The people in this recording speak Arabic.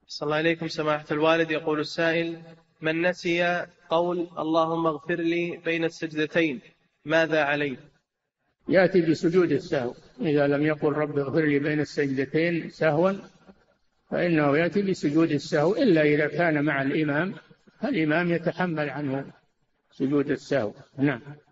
صلى الله عليكم سماحة الوالد. يقول السائل: من نسي قول اللهم اغفر لي بين السجدتين ماذا عليه؟ يأتي بسجود السهو. إذا لم يقل رب اغفر لي بين السجدتين سهوا فإنه يأتي بسجود السهو، إلا إذا كان مع الإمام فالإمام يتحمل عنه سجود السهو. نعم.